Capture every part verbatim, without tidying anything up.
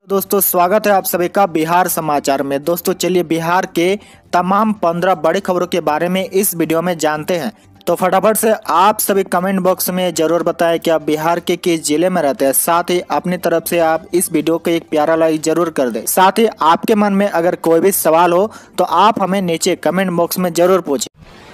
दोस्तों स्वागत है आप सभी का बिहार समाचार में। दोस्तों चलिए बिहार के तमाम पंद्रह बड़ी खबरों के बारे में इस वीडियो में जानते हैं। तो फटाफट से आप सभी कमेंट बॉक्स में जरूर बताएं कि आप बिहार के किस जिले में रहते हैं। साथ ही अपनी तरफ से आप इस वीडियो को एक प्यारा लाइक जरूर कर दें। साथ ही आपके मन में अगर कोई भी सवाल हो तो आप हमें नीचे कमेंट बॉक्स में जरूर पूछें।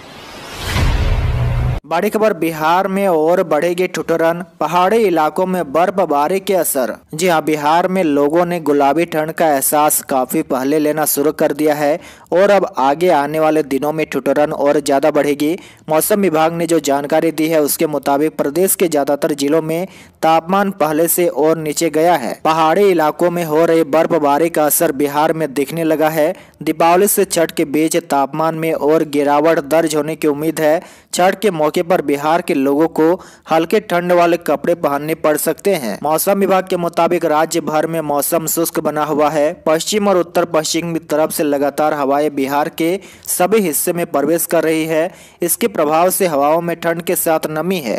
बड़ी खबर, बिहार में और बढ़ेगी ठिठुरन, पहाड़ी इलाकों में बर्फबारी के असर। जी हाँ, बिहार में लोगों ने गुलाबी ठंड का एहसास काफी पहले लेना शुरू कर दिया है और अब आगे आने वाले दिनों में ठिठुरन और ज्यादा बढ़ेगी। मौसम विभाग ने जो जानकारी दी है उसके मुताबिक प्रदेश के ज्यादातर जिलों में तापमान पहले से और नीचे गया है। पहाड़ी इलाकों में हो रही बर्फबारी का असर बिहार में दिखने लगा है। दीपावली से छठ के बीच तापमान में और गिरावट दर्ज होने की उम्मीद है। छठ के मौके पर बिहार के लोगों को हल्के ठंड वाले कपड़े पहनने पड़ सकते हैं। मौसम विभाग के मुताबिक राज्य भर में मौसम शुष्क बना हुआ है। पश्चिम और उत्तर पश्चिम की तरफ से लगातार हवाएं बिहार के सभी हिस्से में प्रवेश कर रही है। इसके प्रभाव से हवाओं में ठंड के साथ नमी है।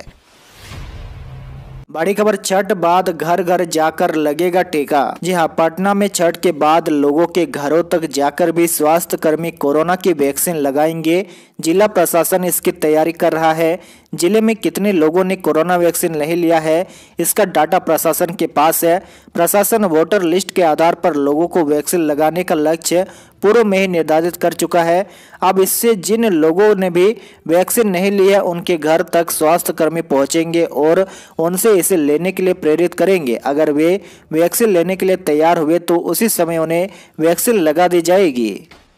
बड़ी खबर, छठ बाद घर घर जाकर लगेगा टीका। जी हाँ, पटना में छठ के बाद लोगों के घरों तक जाकर भी स्वास्थ्य कर्मी कोरोना की वैक्सीन लगाएंगे। जिला प्रशासन इसकी तैयारी कर रहा है। जिले में कितने लोगों ने कोरोना वैक्सीन नहीं लिया है इसका डाटा प्रशासन के पास है। प्रशासन वोटर लिस्ट के आधार पर लोगों को वैक्सीन लगाने का लक्ष्य पूर्व में ही निर्धारित कर चुका है। अब इससे जिन लोगों ने भी वैक्सीन नहीं लिया उनके घर तक स्वास्थ्य कर्मी पहुंचेंगे और उनसे इसे लेने के लिए प्रेरित करेंगे। अगर वे वैक्सीन लेने के लिए तैयार हुए तो उसी समय उन्हें वैक्सीन लगा दी जाएगी।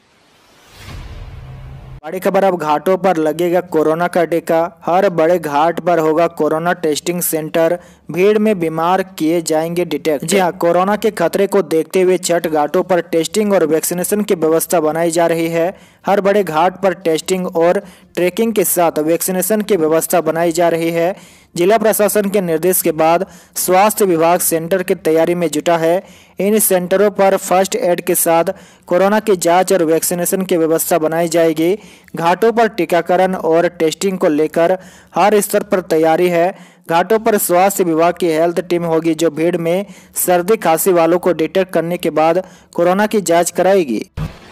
बड़ी खबर, अब घाटों पर लगेगा कोरोना का टीका। हर बड़े घाट पर होगा कोरोना टेस्टिंग सेंटर। भीड़ में बीमार किए जाएंगे डिटेक्ट। जी हाँ, कोरोना के खतरे को देखते हुए छठ घाटों पर टेस्टिंग और वैक्सीनेशन की व्यवस्था बनाई जा रही है। हर बड़े घाट पर टेस्टिंग और ट्रैकिंग के साथ वैक्सीनेशन की व्यवस्था बनाई जा रही है। जिला प्रशासन के निर्देश के बाद स्वास्थ्य विभाग सेंटर की तैयारी में जुटा है। इन सेंटरों पर फर्स्ट एड के साथ कोरोना की जांच और वैक्सीनेशन की व्यवस्था बनाई जाएगी। घाटों पर टीकाकरण और टेस्टिंग को लेकर हर स्तर पर तैयारी है। घाटों पर स्वास्थ्य विभाग की हेल्थ टीम होगी जो भीड़ में सर्दी खांसी वालों को डिटेक्ट करने के बाद कोरोना की जांच कराएगी।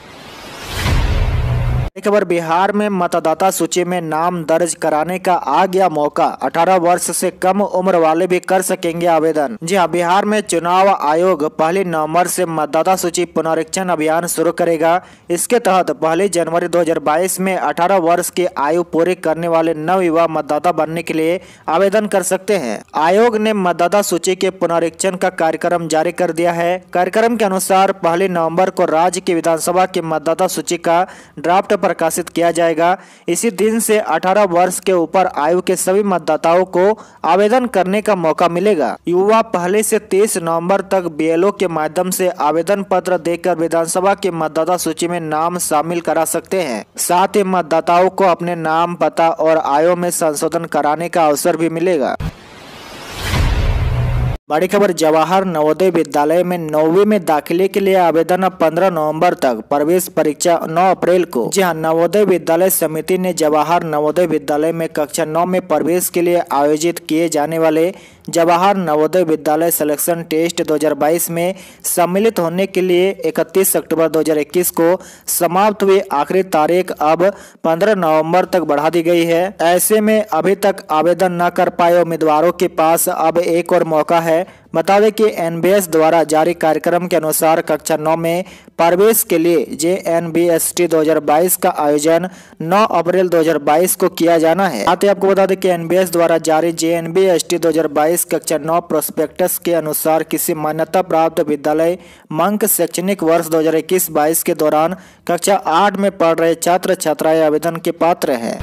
खबर, बिहार में मतदाता सूची में नाम दर्ज कराने का आ गया मौका। अठारह वर्ष से कम उम्र वाले भी कर सकेंगे आवेदन। जी हाँ, बिहार में चुनाव आयोग पहली नवंबर से मतदाता सूची पुनरीक्षण अभियान शुरू करेगा। इसके तहत पहली जनवरी दो हज़ार बाईस में अठारह वर्ष की आयु पूरी करने वाले नव युवा मतदाता बनने के लिए आवेदन कर सकते हैं। आयोग ने मतदाता सूची के पुनरीक्षण का कार्यक्रम जारी कर दिया है। कार्यक्रम के अनुसार पहली नवम्बर को राज्य की विधानसभा की मतदाता सूची का ड्राफ्ट प्रकाशित किया जाएगा। इसी दिन से अठारह वर्ष के ऊपर आयु के सभी मतदाताओं को आवेदन करने का मौका मिलेगा। युवा पहले से तीस नवंबर तक बीएलओ के माध्यम से आवेदन पत्र देकर विधानसभा की मतदाता सूची में नाम शामिल करा सकते हैं। साथ ही मतदाताओं को अपने नाम, पता और आयु में संशोधन कराने का अवसर भी मिलेगा। बड़ी खबर, जवाहर नवोदय विद्यालय में नौवीं में दाखिले के लिए आवेदन अब पंद्रह नवंबर तक, प्रवेश परीक्षा नौ अप्रैल को। जी हाँ, नवोदय विद्यालय समिति ने जवाहर नवोदय विद्यालय में कक्षा नौ में प्रवेश के लिए आयोजित किए जाने वाले जवाहर नवोदय विद्यालय सिलेक्शन टेस्ट दो हज़ार बाईस में सम्मिलित होने के लिए इकतीस अक्टूबर दो हज़ार इक्कीस को समाप्त हुई आखिरी तारीख अब पंद्रह नवंबर तक बढ़ा दी गई है। ऐसे में अभी तक आवेदन न कर पाए उम्मीदवारों के पास अब एक और मौका है। बता दें कि एनबीएस द्वारा जारी कार्यक्रम के अनुसार कक्षा नौ में प्रवेश के लिए J N B S T दो हज़ार बाईस का आयोजन नौ अप्रैल दो हज़ार बाईस को किया जाना है। साथ ही आपको बता दें कि एनबीएस द्वारा जारी J N B S T दो हज़ार बाईस कक्षा नौ प्रोस्पेक्टस के अनुसार किसी मान्यता प्राप्त विद्यालय मंक शैक्षणिक वर्ष दो हज़ार इक्कीस बाईस के दौरान कक्षा आठ में पढ़ रहे छात्र छात्राएं आवेदन के पात्र हैं।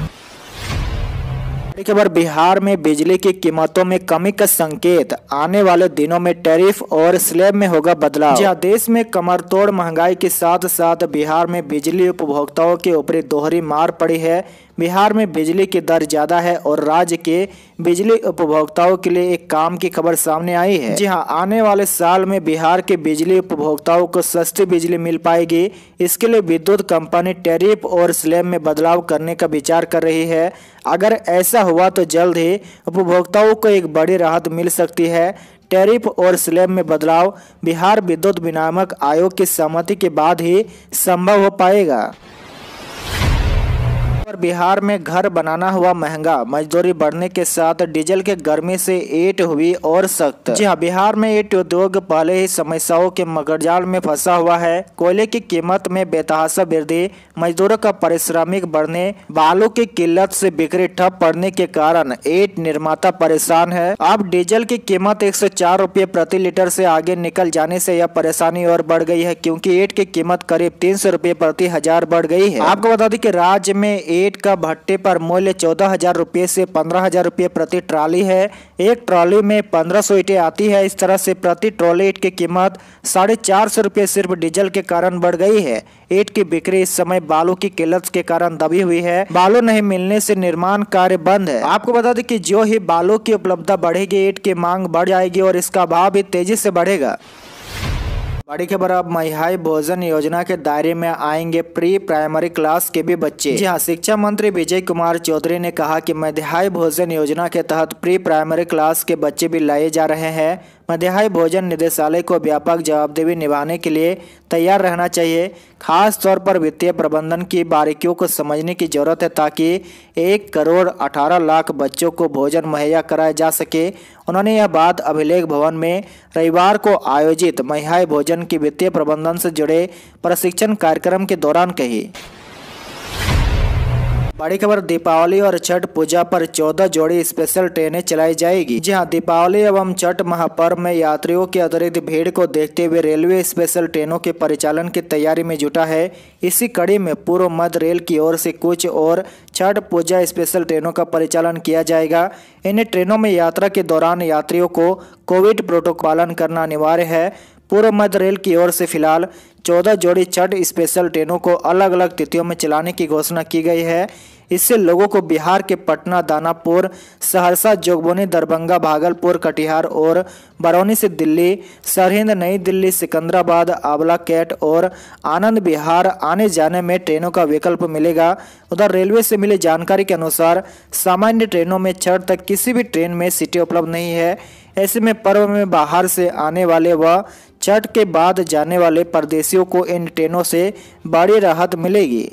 खबर, बिहार में बिजली की कीमतों में कमी का संकेत। आने वाले दिनों में टैरिफ और स्लैब में होगा बदलाव। जहाँ देश में कमरतोड़ महंगाई के साथ साथ बिहार में बिजली उपभोक्ताओं के ऊपर दोहरी मार पड़ी है। बिहार में बिजली की दर ज्यादा है और राज्य के बिजली उपभोक्ताओं के लिए एक काम की खबर सामने आई है। जी हां, आने वाले साल में बिहार के बिजली उपभोक्ताओं को सस्ती बिजली मिल पाएगी। इसके लिए विद्युत कंपनी टैरिफ और स्लैब में बदलाव करने का विचार कर रही है। अगर ऐसा हुआ तो जल्द ही उपभोक्ताओं को एक बड़ी राहत मिल सकती है। टैरिफ और स्लैब में बदलाव बिहार विद्युत विनियामक आयोग की सहमति के बाद ही संभव हो पाएगा। और बिहार में घर बनाना हुआ महंगा, मजदूरी बढ़ने के साथ डीजल के गर्मी से ईंट हुई और सख्त। जी हाँ, बिहार में ईंट उद्योग पहले ही समस्याओं के मगरजाल में फंसा हुआ है। कोयले की कीमत में बेतहाशा वृद्धि, मजदूरों का पारिश्रमिक बढ़ने, बालू की किल्लत से बिक्री ठप पड़ने के कारण ईंट निर्माता परेशान है। अब डीजल की कीमत एक सौ चार रुपये प्रति लीटर से आगे निकल जाने से यह परेशानी और बढ़ गई है, क्योंकि ईंट की कीमत करीब तीन सौ रुपये प्रति हजार बढ़ गई है। आपको बता दें कि राज्य में ईंट का भट्टे पर मूल्य चौदह हजार रुपये से पंद्रह हजार रुपये प्रति ट्राली है। एक ट्राली में पंद्रह सौ ईंटें आती है। इस तरह से प्रति ट्रॉली ईंट की कीमत साढ़े चार सौ रुपये सिर्फ डीजल के कारण बढ़ गई है। ईंट की बिक्री इस समय बालू की किल्लत के कारण दबी हुई है। बालू नहीं मिलने से निर्माण कार्य बंद है। आपको बता दें कि जो ही बालू की उपलब्धता बढ़ेगी, ईंट की मांग बढ़ जाएगी और इसका भाव भी तेजी से बढ़ेगा। बड़ी खबर, अब महंगाई भोजन योजना के दायरे में आएंगे प्री प्राइमरी क्लास के भी बच्चे। जी हाँ, शिक्षा मंत्री विजय कुमार चौधरी ने कहा कि महंगाई भोजन योजना के तहत प्री प्राइमरी क्लास के बच्चे भी लाए जा रहे हैं। महंगाई भोजन निदेशालय को व्यापक जवाबदेही निभाने के लिए तैयार रहना चाहिए। खास तौर पर वित्तीय प्रबंधन की बारीकियों को समझने की जरूरत है, ताकि एक करोड़ अठारह लाख बच्चों को भोजन मुहैया कराया जा सके। उन्होंने यह बात अभिलेख भवन में रविवार को आयोजित महंगाई भोजन की वित्तीय प्रबंधन से जुड़े प्रशिक्षण कार्यक्रम के दौरान कही। बड़ी खबर, दीपावली और छठ पूजा पर चौदह जोड़ी स्पेशल ट्रेनें चलाई जाएगी। जी हां, दीपावली एवं छठ महापर्व में यात्रियों की अतिरिक्त भीड़ को देखते हुए रेलवे स्पेशल ट्रेनों के परिचालन की तैयारी में जुटा है। इसी कड़ी में पूर्व मध्य रेल की ओर से कुछ और छठ पूजा स्पेशल ट्रेनों का परिचालन किया जाएगा। इन ट्रेनों में यात्रा के दौरान यात्रियों को कोविड प्रोटोकॉल पालन करना अनिवार्य है। पूर्व मध्य रेल की ओर से फिलहाल चौदह जोड़ी छठ स्पेशल ट्रेनों को अलग अलग तिथियों में चलाने की घोषणा की गई है। इससे लोगों को बिहार के पटना, दानापुर, सहरसा, जोगबनी, दरभंगा, भागलपुर, कटिहार और बरौनी से दिल्ली, सरहिंद, नई दिल्ली, सिकंदराबाद, आंवला कैट और आनंद विहार आने जाने में ट्रेनों का विकल्प मिलेगा। उधर रेलवे से मिली जानकारी के अनुसार सामान्य ट्रेनों में छठ तक किसी भी ट्रेन में सीटें उपलब्ध नहीं है। ऐसे में पर्व में बाहर से आने वाले व छठ के बाद जाने वाले परदेशियों को इन ट्रेनों से बड़ी राहत मिलेगी।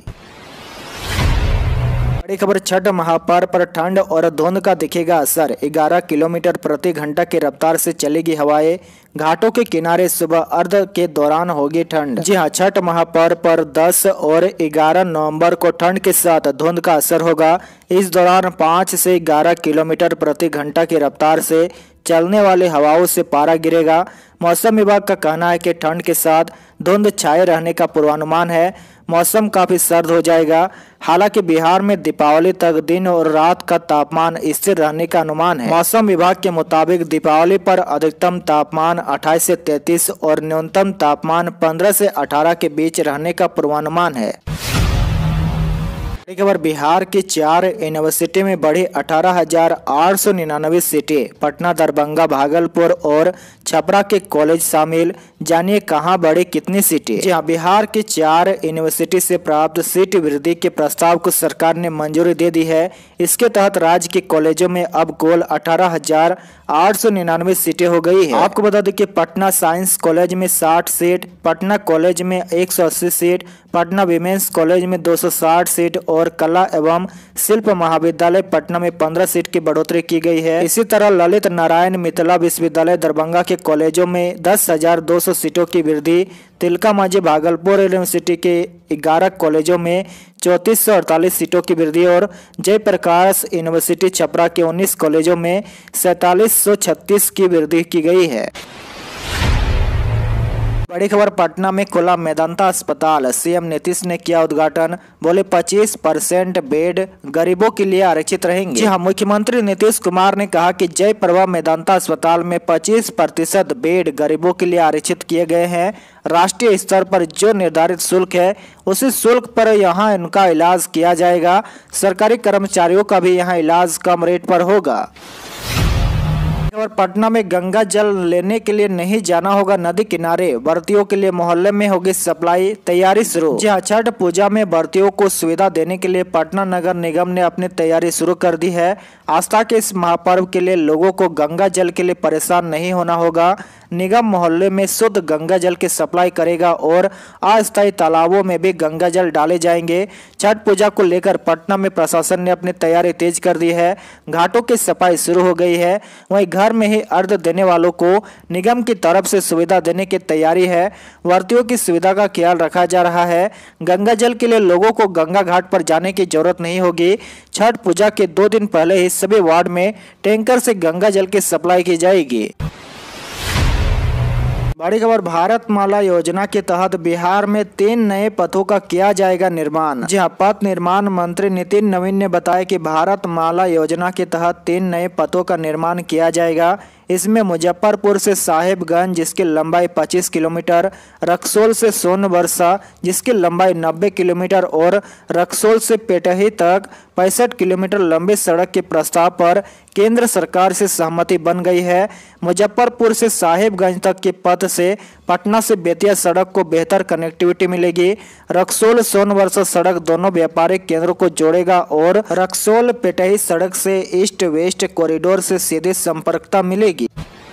बड़ी खबर, छठ महापर्व पर ठंड और धुंध का दिखेगा असर। ग्यारह किलोमीटर प्रति घंटा की रफ्तार से चलेगी हवाएं। घाटों के किनारे सुबह अर्ध के दौरान होगी ठंड। जी हां, छठ महापर्व पर दस और ग्यारह नवंबर को ठंड के साथ धुंध का असर होगा। इस दौरान पाँच से ग्यारह किलोमीटर प्रति घंटा की रफ्तार से चलने वाले हवाओं से पारा गिरेगा। मौसम विभाग का कहना है कि ठंड के साथ धुंध छाए रहने का पूर्वानुमान है। मौसम काफी सर्द हो जाएगा। हालांकि बिहार में दीपावली तक दिन और रात का तापमान स्थिर रहने का अनुमान है। मौसम विभाग के मुताबिक दीपावली पर अधिकतम तापमान अट्ठाईस से तैंतीस और न्यूनतम तापमान पंद्रह से अठारह के बीच रहने का पूर्वानुमान है। खबर, बिहार की चार यूनिवर्सिटी में बढ़ी अठारह हजार आठ सौ निन्यानवे सीटें। पटना, दरभंगा, भागलपुर और छपरा के कॉलेज शामिल। जानिए कहां बढ़ी कितनी सीटें। जी हां, बिहार की चार यूनिवर्सिटी से प्राप्त सीट वृद्धि के प्रस्ताव को सरकार ने मंजूरी दे दी है। इसके तहत राज्य के कॉलेजों में अब कुल अठारह हजार आठ सौ निन्यानवे सीटें हो गई है। आपको बता दें कि पटना साइंस कॉलेज में साठ सीट, पटना कॉलेज में एक सौ अस्सी सीट, पटना विमेंस कॉलेज में दो सौ साठ सीट और कला एवं शिल्प महाविद्यालय पटना में पंद्रह सीट की बढ़ोतरी की गई है। इसी तरह ललित नारायण मिथिला विश्वविद्यालय दरभंगा के कॉलेजों में दस हजार दो सौ सीटों की वृद्धि, तिलका मांझी भागलपुर यूनिवर्सिटी के ग्यारह कॉलेजों में चौंतीस सौ अड़तालीस सीटों की वृद्धि और जयप्रकाश यूनिवर्सिटी छपरा के उन्नीस कॉलेजों में सैंतालीस सौ छत्तीस की वृद्धि की गई है। बड़ी खबर, पटना में खुला मेदांता अस्पताल। सीएम नीतीश ने किया उद्घाटन। बोले पच्चीस परसेंट बेड गरीबों के लिए आरक्षित रहेंगे। जी हाँ, मुख्यमंत्री नीतीश कुमार ने कहा कि जय प्रभा मेदांता अस्पताल में पच्चीस प्रतिशत बेड गरीबों के लिए आरक्षित किए गए हैं। राष्ट्रीय स्तर पर जो निर्धारित शुल्क है उसी शुल्क पर यहां इनका इलाज किया जाएगा। सरकारी कर्मचारियों का भी यहां इलाज कम रेट पर होगा। और पटना में गंगा जल लेने के लिए नहीं जाना होगा नदी किनारे, व्रतियों के लिए मोहल्ले में होगी सप्लाई, तैयारी शुरू। जी हाँ, छठ पूजा में व्रतियों को सुविधा देने के लिए पटना नगर निगम ने अपनी तैयारी शुरू कर दी है। आस्था के इस महापर्व के लिए लोगों को गंगा जल के लिए परेशान नहीं होना होगा। निगम मोहल्ले में शुद्ध गंगा जल की सप्लाई करेगा और अस्थायी तालाबों में भी गंगा जल डाले जाएंगे। छठ पूजा को लेकर पटना में प्रशासन ने अपनी तैयारी तेज कर दी है। घाटों की सफाई शुरू हो गई है। वहीं घर में ही अर्घ देने वालों को निगम की तरफ से सुविधा देने की तैयारी है। व्रतियों की सुविधा का ख्याल रखा जा रहा है। गंगा जल के लिए लोगों को गंगा घाट पर जाने की जरूरत नहीं होगी। छठ पूजा के दो दिन पहले ही सभी वार्ड में टैंकर से गंगा जल की सप्लाई की जाएगी। बड़ी खबर, भारत माला योजना के तहत बिहार में तीन नए पथों का किया जाएगा निर्माण। जी हां, पथ निर्माण मंत्री नितिन नवीन ने बताया कि भारत माला योजना के तहत तीन नए पथों का निर्माण किया जाएगा। इसमें मुजफ्फरपुर से साहिबगंज जिसकी लंबाई पच्चीस किलोमीटर, रक्सौल से सोनवर्षा जिसकी लंबाई नब्बे किलोमीटर और रक्सौल से पेटही तक पैंसठ किलोमीटर लंबी सड़क के प्रस्ताव पर केंद्र सरकार से सहमति बन गई है। मुजफ्फरपुर से साहिबगंज तक के पथ से पटना से बेतिया सड़क को बेहतर कनेक्टिविटी मिलेगी। रक्सौल सोनवर्षा सड़क दोनों व्यापारिक केंद्रों को जोड़ेगा और रक्सौल पेटही सड़क से ईस्ट वेस्ट कॉरिडोर से सीधी संपर्कता मिलेगी।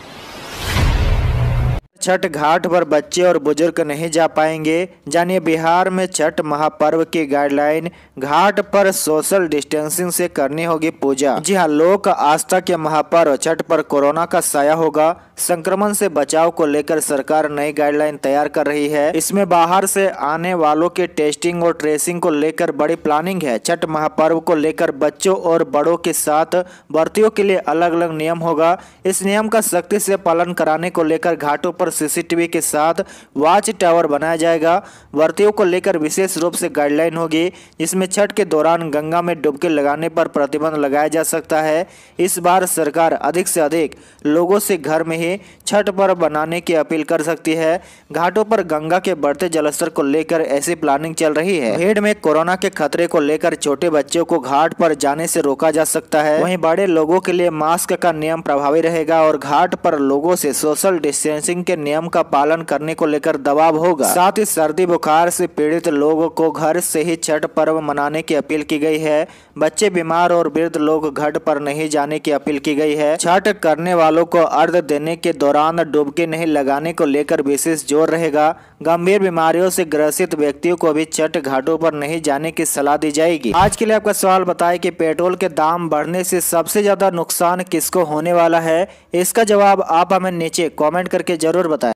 छठ घाट पर बच्चे और बुजुर्ग नहीं जा पाएंगे। जानिए बिहार में छठ महापर्व की गाइडलाइन, घाट पर सोशल डिस्टेंसिंग से करनी होगी पूजा। जी हां, लोक आस्था के महापर्व छठ पर कोरोना का साया होगा। संक्रमण से बचाव को लेकर सरकार नई गाइडलाइन तैयार कर रही है। इसमें बाहर से आने वालों के टेस्टिंग और ट्रेसिंग को लेकर बड़ी प्लानिंग है। छठ महापर्व को लेकर बच्चों और बड़ों के साथ व्रतियों के लिए अलग अलग नियम होगा। इस नियम का सख्ती से पालन कराने को लेकर घाटों पर सीसीटीवी के साथ वॉच टावर बनाया जाएगा। व्रतियों को लेकर विशेष रूप से गाइडलाइन होगी, जिसमें छठ के दौरान गंगा में डुबकी लगाने पर प्रतिबंध लगाया जा सकता है। इस बार सरकार अधिक से अधिक लोगों से घर में ही छठ पर्व बनाने की अपील कर सकती है। घाटों पर गंगा के बढ़ते जलस्तर को लेकर ऐसी प्लानिंग चल रही है। भीड़ में कोरोना के खतरे को लेकर छोटे बच्चों को घाट पर जाने से रोका जा सकता है। वहीं बड़े लोगों के लिए मास्क का नियम प्रभावी रहेगा और घाट पर लोगों से सोशल डिस्टेंसिंग के नियम का पालन करने को लेकर दबाव होगा। साथ ही सर्दी बुखार से पीड़ित लोगों को घर से ही छठ पर्व मनाने की अपील की गई है। बच्चे, बीमार और वृद्ध लोग घाट पर नहीं जाने की अपील की गई है। छठ करने वालों को अर्घ देने के दौरान डुबकी नहीं लगाने को लेकर विशेष जोर रहेगा। गंभीर बीमारियों से ग्रसित व्यक्तियों को भी छठ घाटों पर नहीं जाने की सलाह दी जाएगी। आज के लिए आपका सवाल बताएं कि पेट्रोल के दाम बढ़ने से सबसे ज्यादा नुकसान किसको होने वाला है। इसका जवाब आप हमें नीचे कमेंट करके जरूर बताएं।